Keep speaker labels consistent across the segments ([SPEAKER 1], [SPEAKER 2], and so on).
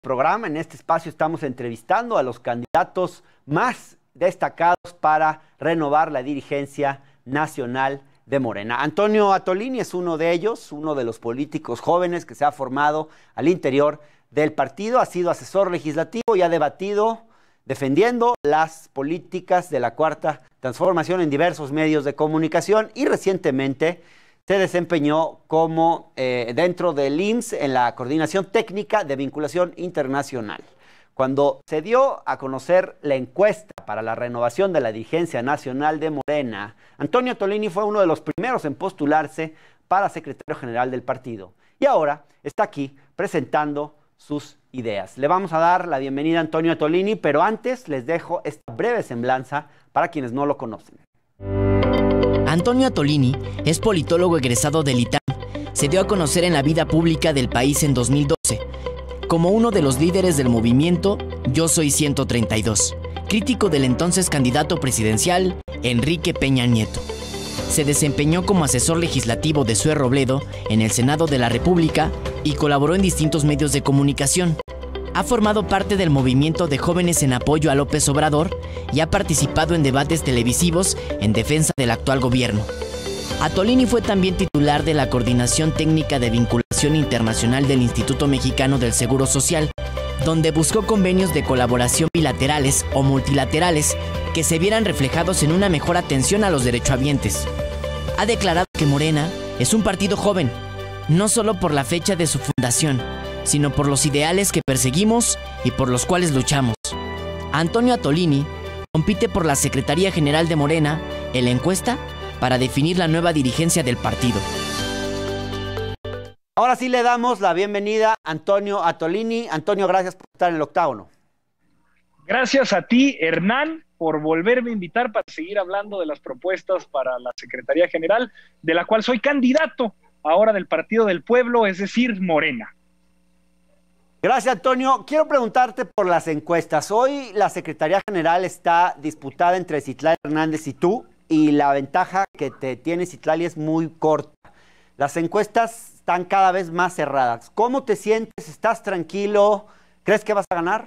[SPEAKER 1] programa. En este espacio estamos entrevistando a los candidatos más destacados para renovar la dirigencia nacional de Morena. Antonio Atolini es uno de ellos, uno de los políticos jóvenes que se ha formado al interior del partido, ha sido asesor legislativo y ha debatido defendiendo las políticas de la Cuarta Transformación en diversos medios de comunicación y recientemente se desempeñó como dentro del IMSS en la Coordinación Técnica de Vinculación Internacional. Cuando se dio a conocer la encuesta para la renovación de la dirigencia nacional de Morena, Antonio Atolini fue uno de los primeros en postularse para secretario general del partido. Y ahora está aquí presentando sus ideas. Le vamos a dar la bienvenida a Antonio Atolini, pero antes les dejo esta breve semblanza para quienes no lo conocen.
[SPEAKER 2] Antonio Atolini es politólogo egresado del ITAM. Se dio a conocer en la vida pública del país en 2012 como uno de los líderes del movimiento Yo Soy 132, crítico del entonces candidato presidencial Enrique Peña Nieto. Se desempeñó como asesor legislativo de Zoe Robledo en el Senado de la República y colaboró en distintos medios de comunicación. Ha formado parte del movimiento de jóvenes en apoyo a López Obrador y ha participado en debates televisivos en defensa del actual gobierno. Atolini fue también titular de la Coordinación Técnica de Vinculación Internacional del Instituto Mexicano del Seguro Social, donde buscó convenios de colaboración bilaterales o multilaterales que se vieran reflejados en una mejor atención a los derechohabientes. Ha declarado que Morena es un partido joven, no solo por la fecha de su fundación, sino por los ideales que perseguimos y por los cuales luchamos. Antonio Atolini compite por la Secretaría General de Morena en la encuesta para definir la nueva dirigencia del partido.
[SPEAKER 1] Ahora sí le damos la bienvenida a Antonio Atolini. Antonio, gracias por estar en el octágono.
[SPEAKER 3] Gracias a ti, Hernán, por volverme a invitar para seguir hablando de las propuestas para la Secretaría General, de la cual soy candidato ahora del Partido del Pueblo, es decir, Morena.
[SPEAKER 1] Gracias, Antonio. Quiero preguntarte por las encuestas. Hoy la Secretaría General está disputada entre Citlali Hernández y tú, y la ventaja que te tiene Citlali es muy corta. Las encuestas están cada vez más cerradas. ¿Cómo te sientes? ¿Estás tranquilo? ¿Crees que vas a ganar?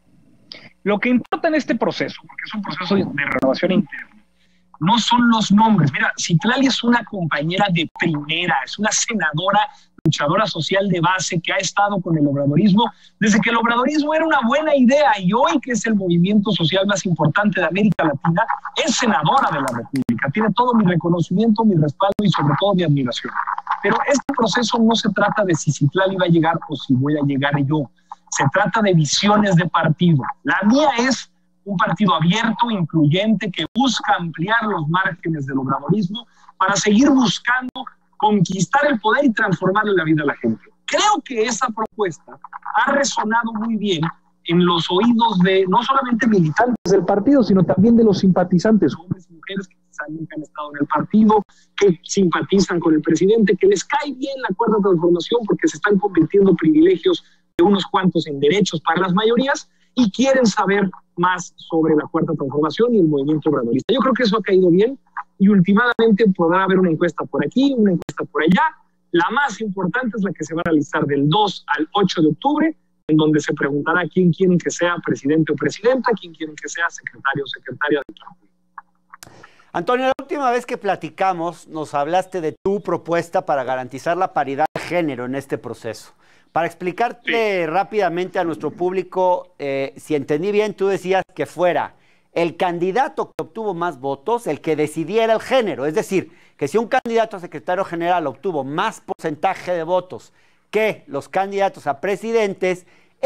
[SPEAKER 3] Lo que importa en este proceso, porque es un proceso de renovación interna, no son los nombres. Mira, Citlali es una compañera de primera, es una senadora, luchadora social de base que ha estado con el obradorismo desde que el obradorismo era una buena idea y hoy que es el movimiento social más importante de América Latina, es senadora de la República. Tiene todo mi reconocimiento, mi respaldo y sobre todo mi admiración. Pero este proceso no se trata de si Citlali va a llegar o si voy a llegar yo. Se trata de visiones de partido. La mía es un partido abierto, incluyente, que busca ampliar los márgenes del obradorismo para seguir buscando conquistar el poder y transformarle la vida a la gente. Creo que esa propuesta ha resonado muy bien en los oídos de no solamente militantes del partido, sino también de los simpatizantes, hombres y mujeres que quizás nunca han estado en el partido, que simpatizan con el presidente, que les cae bien la Cuarta Transformación porque se están convirtiendo privilegios de unos cuantos en derechos para las mayorías y quieren saber más sobre la Cuarta Transformación y el movimiento obradorista. Yo creo que eso ha caído bien y últimamente podrá haber una encuesta por aquí, una encuesta por allá. La más importante es la que se va a realizar del 2 al 8 de octubre, en donde se preguntará quién quieren que sea presidente o presidenta, quién quieren que sea secretario o secretaria del partido.
[SPEAKER 1] Antonio, la última vez que platicamos nos hablaste de tu propuesta para garantizar la paridad de género en este proceso. Para explicarte rápidamente a nuestro público, si entendí bien, tú decías que fuera el candidato que obtuvo más votos el que decidiera el género. Es decir, que si un candidato a secretario general obtuvo más porcentaje de votos que los candidatos a presidentes,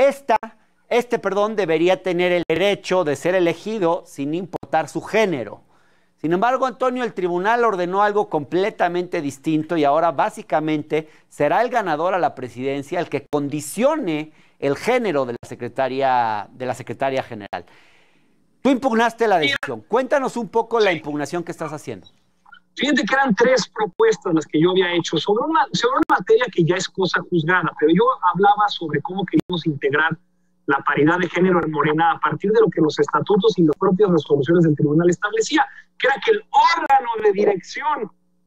[SPEAKER 1] este debería tener el derecho de ser elegido sin importar su género. Sin embargo, Antonio, el tribunal ordenó algo completamente distinto y ahora básicamente será el ganador a la presidencia el que condicione el género de la secretaria general. Tú impugnaste la decisión. Cuéntanos un poco la impugnación que estás haciendo.
[SPEAKER 3] Fíjate que eran 3 propuestas las que yo había hecho sobre una materia que ya es cosa juzgada, pero yo hablaba sobre cómo queríamos integrar la paridad de género en Morena a partir de lo que los estatutos y las propias resoluciones del tribunal establecía, que era que el órgano de dirección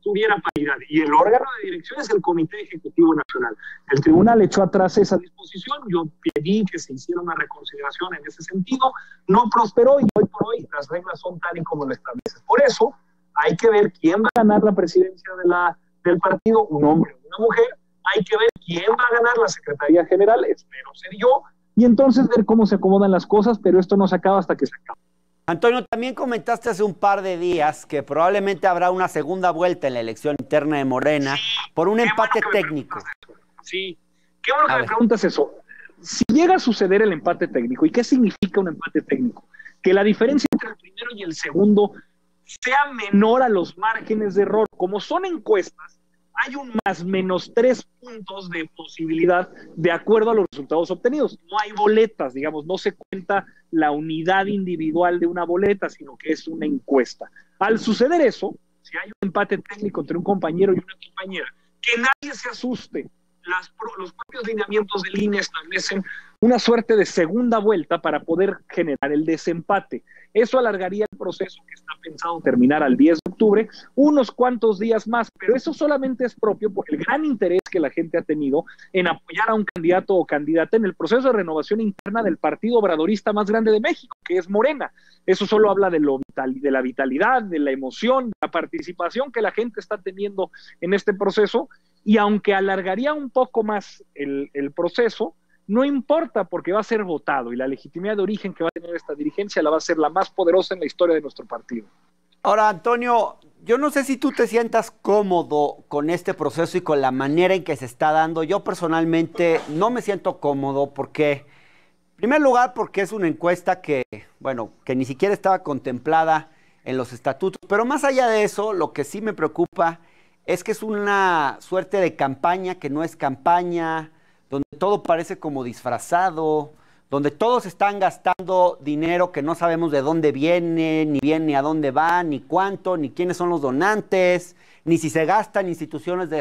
[SPEAKER 3] tuviera paridad. Y el órgano de dirección es el Comité Ejecutivo Nacional. El tribunal echó atrás esa disposición, yo pedí que se hiciera una reconsideración en ese sentido, no prosperó y hoy por hoy las reglas son tal y como lo establecen. Por eso hay que ver quién va a ganar la presidencia del partido, un hombre o una mujer, hay que ver quién va a ganar la Secretaría General, espero ser yo, y entonces ver cómo se acomodan las cosas, pero esto no se acaba hasta que se acabe.
[SPEAKER 1] Antonio, también comentaste hace un par de días que probablemente habrá una segunda vuelta en la elección interna de Morena por un empate técnico.
[SPEAKER 3] Sí, qué bueno que me preguntas eso. Si llega a suceder el empate técnico, ¿y qué significa un empate técnico? Que la diferencia entre el primero y el segundo sea menor a los márgenes de error. Como son encuestas, hay un +/- 3 puntos de posibilidad de acuerdo a los resultados obtenidos. No hay boletas, digamos, no se cuenta la unidad individual de una boleta, sino que es una encuesta. Al suceder eso, si hay un empate técnico entre un compañero y una compañera, que nadie se asuste. Los propios lineamientos del INE establecen una suerte de segunda vuelta para poder generar el desempate. Eso alargaría el proceso que está pensado terminar al 10 de octubre, unos cuantos días más, pero eso solamente es propio por el gran interés que la gente ha tenido en apoyar a un candidato o candidata en el proceso de renovación interna del partido obradorista más grande de México, que es Morena. Eso solo habla de la vitalidad, de la emoción, de la participación que la gente está teniendo en este proceso, y aunque alargaría un poco más el proceso, no importa porque va a ser votado y la legitimidad de origen que va a tener esta dirigencia la va a ser la más poderosa en la historia de nuestro partido.
[SPEAKER 1] Ahora, Antonio, yo no sé si tú te sientas cómodo con este proceso y con la manera en que se está dando. Yo personalmente no me siento cómodo porque, en primer lugar, porque es una encuesta que, bueno, que ni siquiera estaba contemplada en los estatutos. Pero más allá de eso, lo que sí me preocupa es que es una suerte de campaña que no es campaña, donde todo parece como disfrazado, donde todos están gastando dinero que no sabemos de dónde viene, ni a dónde va, ni cuánto, ni quiénes son los donantes, ni si se gastan instituciones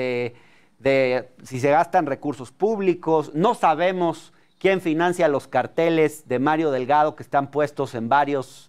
[SPEAKER 1] si se gastan recursos públicos. No sabemos quién financia los carteles de Mario Delgado que están puestos en varias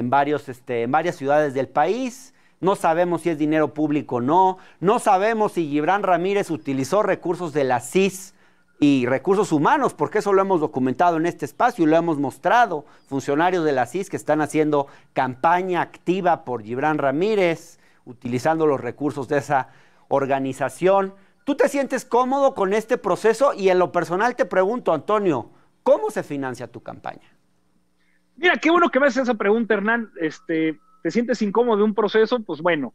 [SPEAKER 1] ciudades del país. No sabemos si es dinero público o no. No sabemos si Gibran Ramírez utilizó recursos de la CIS y recursos humanos, porque eso lo hemos documentado en este espacio y lo hemos mostrado. Funcionarios de la CIS que están haciendo campaña activa por Gibran Ramírez, utilizando los recursos de esa organización. ¿Tú te sientes cómodo con este proceso? Y en lo personal te pregunto, Antonio, ¿cómo se financia tu campaña?
[SPEAKER 3] Mira, qué bueno que me haces esa pregunta, Hernán. ¿Te sientes incómodo de un proceso? Pues bueno,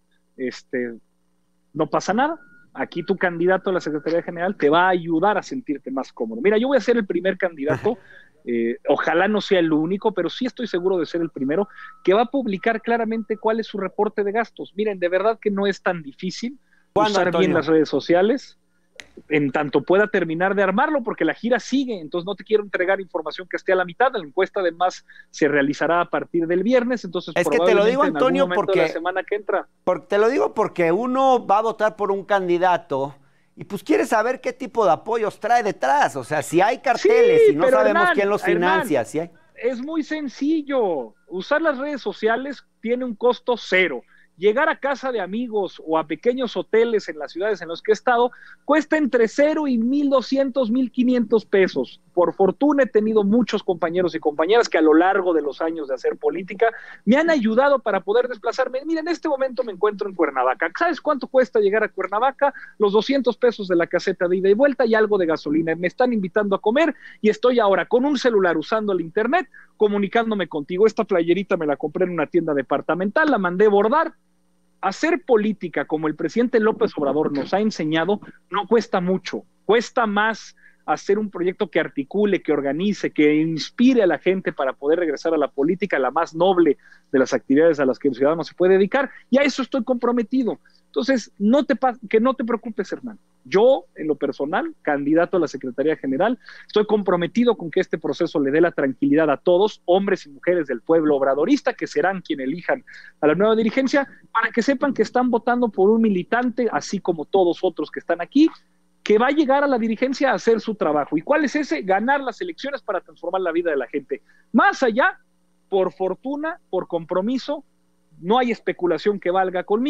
[SPEAKER 3] no pasa nada. Aquí tu candidato a la Secretaría General te va a ayudar a sentirte más cómodo. Mira, yo voy a ser el primer candidato, ojalá no sea el único, pero sí estoy seguro de ser el primero, que va a publicar claramente cuál es su reporte de gastos. Miren, de verdad que no es tan difícil usar bien las redes sociales, en tanto pueda terminar de armarlo, porque la gira sigue, entonces no te quiero entregar información que esté a la mitad. La encuesta además se realizará a partir del viernes, entonces
[SPEAKER 1] es que te lo digo, Antonio, porque
[SPEAKER 3] la semana que entra.
[SPEAKER 1] Te lo digo porque uno va a votar por un candidato y pues quiere saber qué tipo de apoyos trae detrás. O sea, si hay carteles y no sabemos Hernán, quién los financia.
[SPEAKER 3] Hernán,
[SPEAKER 1] si hay...
[SPEAKER 3] Es muy sencillo. Usar las redes sociales tiene un costo cero. Llegar a casa de amigos o a pequeños hoteles en las ciudades en las que he estado cuesta entre 0 y 1,200, 1,500 pesos. Por fortuna he tenido muchos compañeros y compañeras que a lo largo de los años de hacer política me han ayudado para poder desplazarme. Mira, en este momento me encuentro en Cuernavaca. ¿Sabes cuánto cuesta llegar a Cuernavaca? Los 200 pesos de la caseta de ida y vuelta y algo de gasolina. Me están invitando a comer y estoy ahora con un celular usando el internet comunicándome contigo. Esta playerita me la compré en una tienda departamental, la mandé bordar. Hacer política como el presidente López Obrador nos ha enseñado no cuesta mucho, cuesta más hacer un proyecto que articule, que organice, que inspire a la gente para poder regresar a la política, la más noble de las actividades a las que el ciudadano se puede dedicar, y a eso estoy comprometido. Entonces, que no te preocupes, Hernán. Yo, en lo personal, candidato a la Secretaría General, estoy comprometido con que este proceso le dé la tranquilidad a todos, hombres y mujeres del pueblo obradorista, que serán quienes elijan a la nueva dirigencia, para que sepan que están votando por un militante, así como todos otros que están aquí, que va a llegar a la dirigencia a hacer su trabajo. ¿Y cuál es ese? Ganar las elecciones para transformar la vida de la gente. Más allá, por fortuna, por compromiso, no hay especulación que valga conmigo.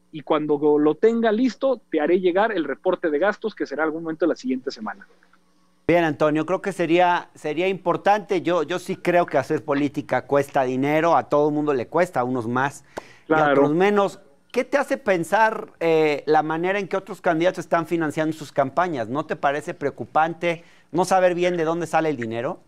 [SPEAKER 3] y cuando lo tenga listo, te haré llegar el reporte de gastos, que será algún momento de la siguiente semana.
[SPEAKER 1] Bien, Antonio, creo que sería importante. Yo sí creo que hacer política cuesta dinero, a todo el mundo le cuesta, a unos más y a otros menos. ¿Qué te hace pensar la manera en que otros candidatos están financiando sus campañas? ¿No te parece preocupante no saber bien de dónde sale el dinero?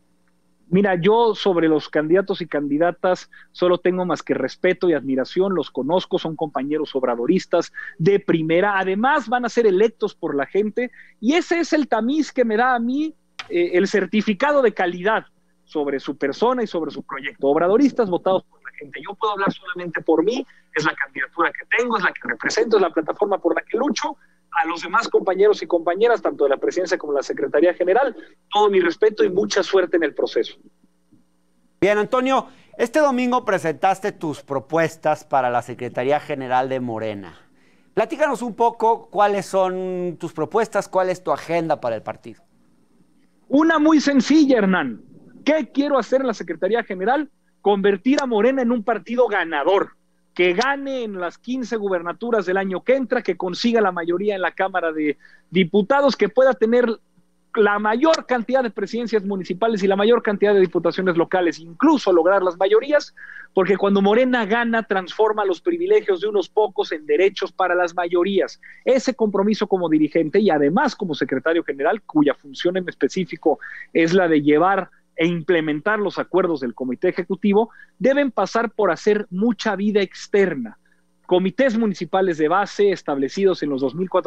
[SPEAKER 3] Mira, yo sobre los candidatos y candidatas solo tengo más que respeto y admiración, los conozco, son compañeros obradoristas de primera, además van a ser electos por la gente y ese es el tamiz que me da a mí el certificado de calidad sobre su persona y sobre su proyecto. Obradoristas votados por la gente. Yo puedo hablar solamente por mí, es la candidatura que tengo, es la que represento, es la plataforma por la que lucho. A los demás compañeros y compañeras, tanto de la presidencia como de la Secretaría General, todo mi respeto y mucha suerte en el proceso.
[SPEAKER 1] Bien, Antonio, este domingo presentaste tus propuestas para la Secretaría General de Morena. Platícanos un poco cuáles son tus propuestas, cuál es tu agenda para el partido.
[SPEAKER 3] Una muy sencilla, Hernán. ¿Qué quiero hacer en la Secretaría General? Convertir a Morena en un partido ganador, que gane en las 15 gubernaturas del año que entra, que consiga la mayoría en la Cámara de Diputados, que pueda tener la mayor cantidad de presidencias municipales y la mayor cantidad de diputaciones locales, incluso lograr las mayorías, porque cuando Morena gana, transforma los privilegios de unos pocos en derechos para las mayorías. Ese compromiso como dirigente y además como secretario general, cuya función en específico es la de llevar e implementar los acuerdos del Comité Ejecutivo, deben pasar por hacer mucha vida externa. Comités municipales de base establecidos en los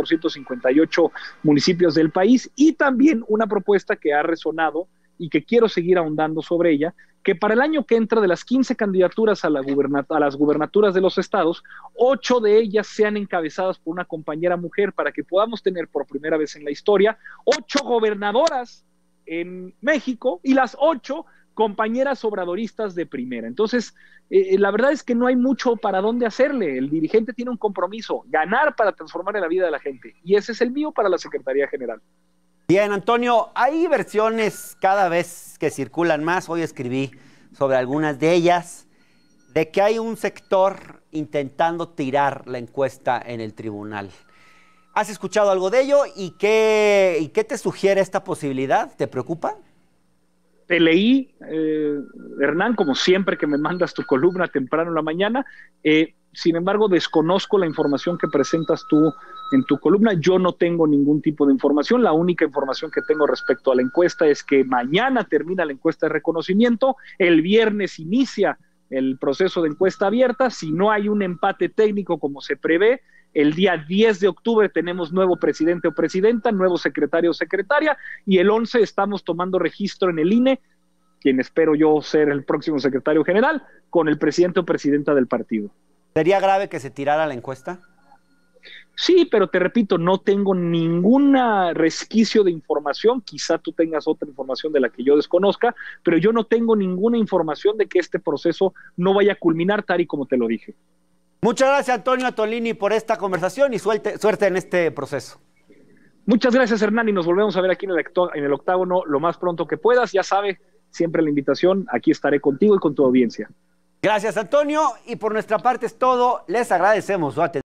[SPEAKER 3] 2.458 municipios del país y también una propuesta que ha resonado y que quiero seguir ahondando sobre ella, que para el año que entra de las 15 candidaturas a las gubernaturas de los estados, 8 de ellas sean encabezadas por una compañera mujer para que podamos tener por primera vez en la historia 8 gobernadoras en México y las 8 compañeras obradoristas de primera. Entonces, la verdad es que no hay mucho para dónde hacerle. El dirigente tiene un compromiso, ganar para transformar en la vida de la gente. Y ese es el mío para la Secretaría General.
[SPEAKER 1] Bien, Antonio, hay versiones cada vez que circulan más. Hoy escribí sobre algunas de ellas, de que hay un sector intentando tirar la encuesta en el tribunal. ¿Has escuchado algo de ello? ¿Y qué te sugiere esta posibilidad? ¿Te preocupa?
[SPEAKER 3] Te leí, Hernán, como siempre que me mandas tu columna temprano en la mañana. Sin embargo, desconozco la información que presentas tú en tu columna. Yo no tengo ningún tipo de información. La única información que tengo respecto a la encuesta es que mañana termina la encuesta de reconocimiento, el viernes inicia el proceso de encuesta abierta. Si no hay un empate técnico como se prevé, el día 10 de octubre tenemos nuevo presidente o presidenta, nuevo secretario o secretaria, y el 11 estamos tomando registro en el INE, quien espero yo ser el próximo secretario general, con el presidente o presidenta del partido.
[SPEAKER 1] ¿Sería grave que se tirara la encuesta?
[SPEAKER 3] Sí, pero te repito, no tengo ningún resquicio de información, quizá tú tengas otra información de la que yo desconozca, pero yo no tengo ninguna información de que este proceso no vaya a culminar tal y como te lo dije.
[SPEAKER 1] Muchas gracias, Antonio Atolini, por esta conversación y suerte en este proceso.
[SPEAKER 3] Muchas gracias, Hernán, y nos volvemos a ver aquí en el octágono lo más pronto que puedas. Ya sabe, siempre la invitación, aquí estaré contigo y con tu audiencia.
[SPEAKER 1] Gracias, Antonio, y por nuestra parte es todo. Les agradecemos su atención.